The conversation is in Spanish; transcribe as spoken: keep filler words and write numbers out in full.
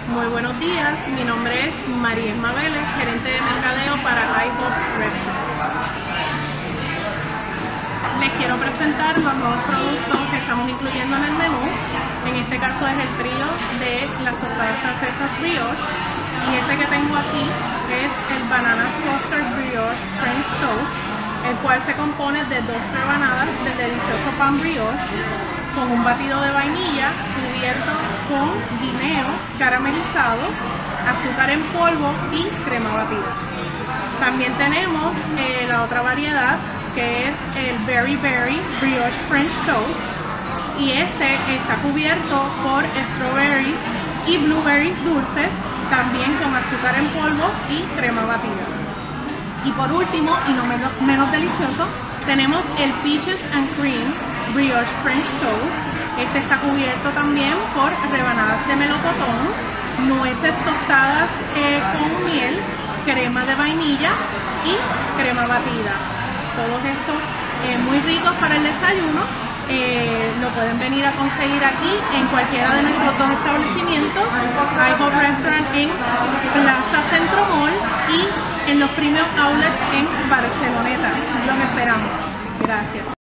Muy buenos días, mi nombre es María Ismabeles, gerente de mercadeo para iHop Restaurant. Les quiero presentar los nuevos productos que estamos incluyendo en el menú. En este caso es el trío de las tostadas francesas brioche, y este que tengo aquí es el Banana Toaster Brioche French Toast, el cual se compone de dos rebanadas del delicioso pan brioche con un batido de vainilla cubierto con guineo caramelizado, azúcar en polvo y crema batida. También tenemos eh, la otra variedad, que es el Berry Berry Brioche French Toast, y este está cubierto por strawberries y blueberries dulces, también con azúcar en polvo y crema batida. Y por último, y no menos, menos delicioso, tenemos el Peaches and Cream Brioche French Toast. Este está cubierto también por rebanadas de melocotón, nueces tostadas eh, con miel, crema de vainilla y crema batida. Todos estos eh, muy ricos para el desayuno. Eh, lo pueden venir a conseguir aquí en cualquiera de nuestros dos establecimientos, iHop Restaurant en Plaza Centro Mall y en los Premium Outlets en Barceloneta. Los esperamos. Gracias.